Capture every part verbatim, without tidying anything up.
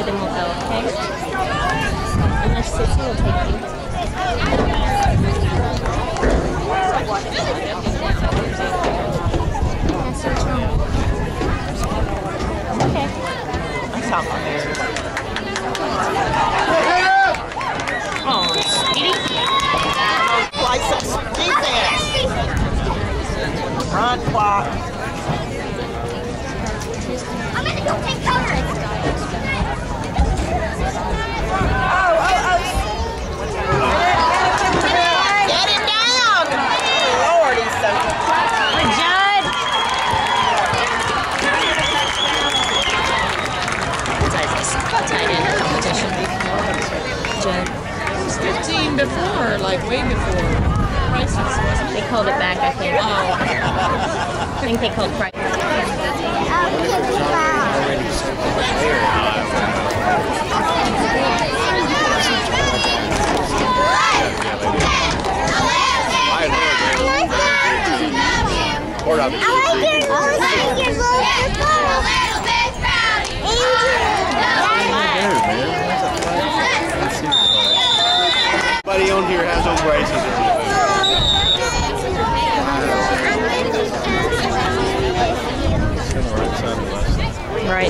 good, then we'll go, okay? Unless Sissy will take you. Yeah, search home. Okay. That's not my hair. Oh, sweetie. Play some defense. Run clock. I'm gonna go take cover. Oh, oh, oh. Get him down. Lord, he's so good. Good, Judd. Tight end competition. Judd. It was fifteen before, like way before. Prices, wasn't it? They called it back, I think. Oh. I think they called price. I like your, I like your Everybody on here has those braces. Right.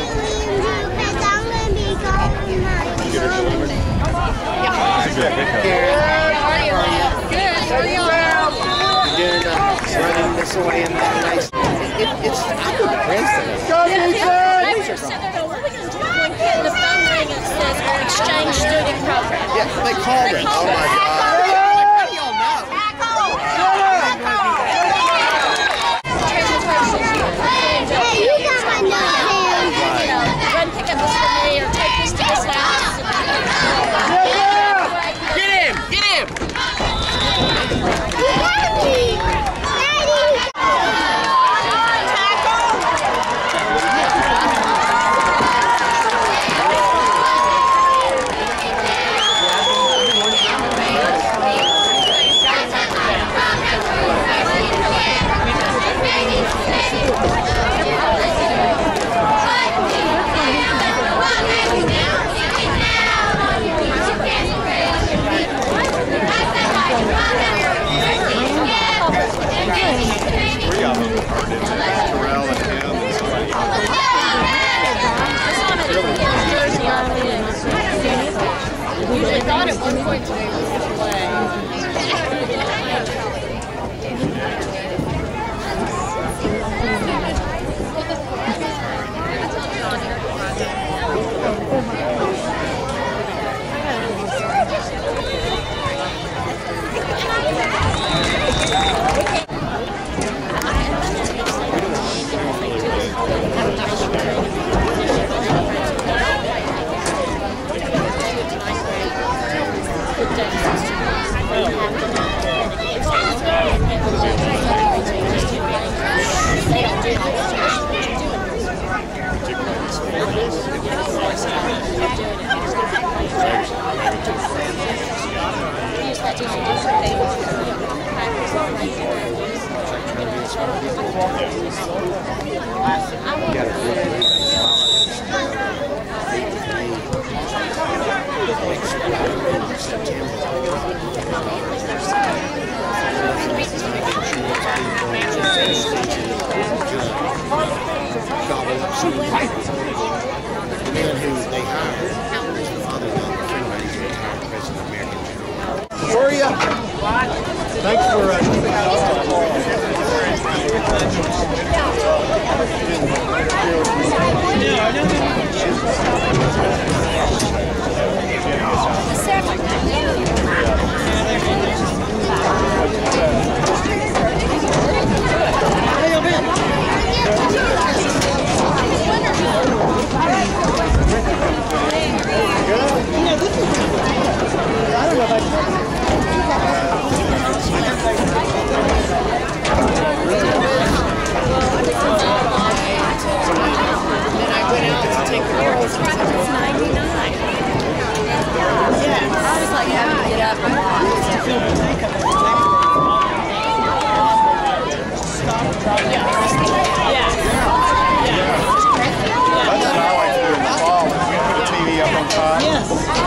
Again, uh, running this way and that nice. It, it's I could press it. Go, the phone ring and says exchange student program. Yeah, they called it. Oh my God. Run pick up this for me or take this to this house. Get him! Get him! I thought at one point today was going to play. Where are you? Thanks for uh, I don't know if I Todd. Yes.